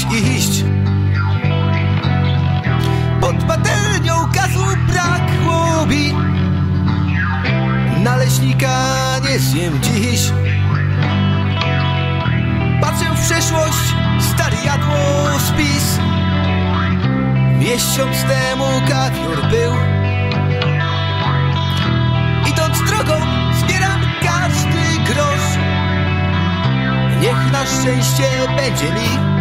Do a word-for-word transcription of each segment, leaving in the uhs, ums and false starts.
iść. Pod patelnią gazu brakło mi, naleśnika nie zjem dziś. Patrzę w przeszłość, stary jadłospis. Miesiąc temu kawior był. Idąc drogą zbieram każdy grosz. Niech na szczęście będzie mi.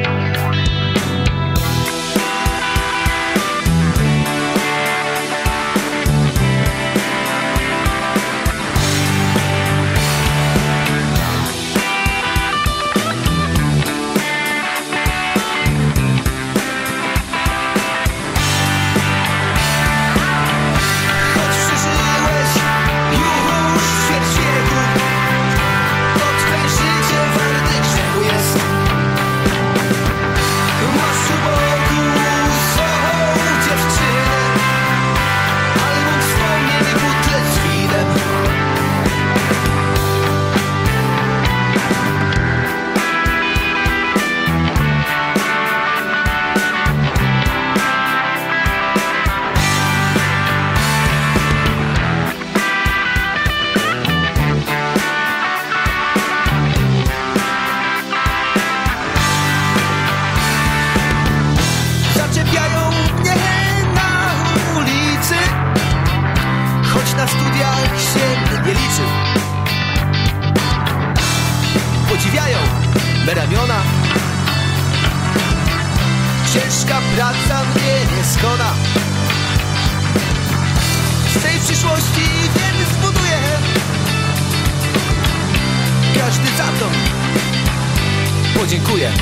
Na studiach się nie liczy. Podziwiają me ramiona. Ciężka praca mnie nie skona. Z tej przyszłości wiele zbuduję. Każdy za to podziękuję.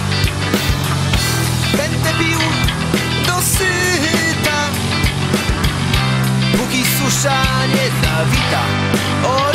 Będę pił do syta, póki susza nie zawita. O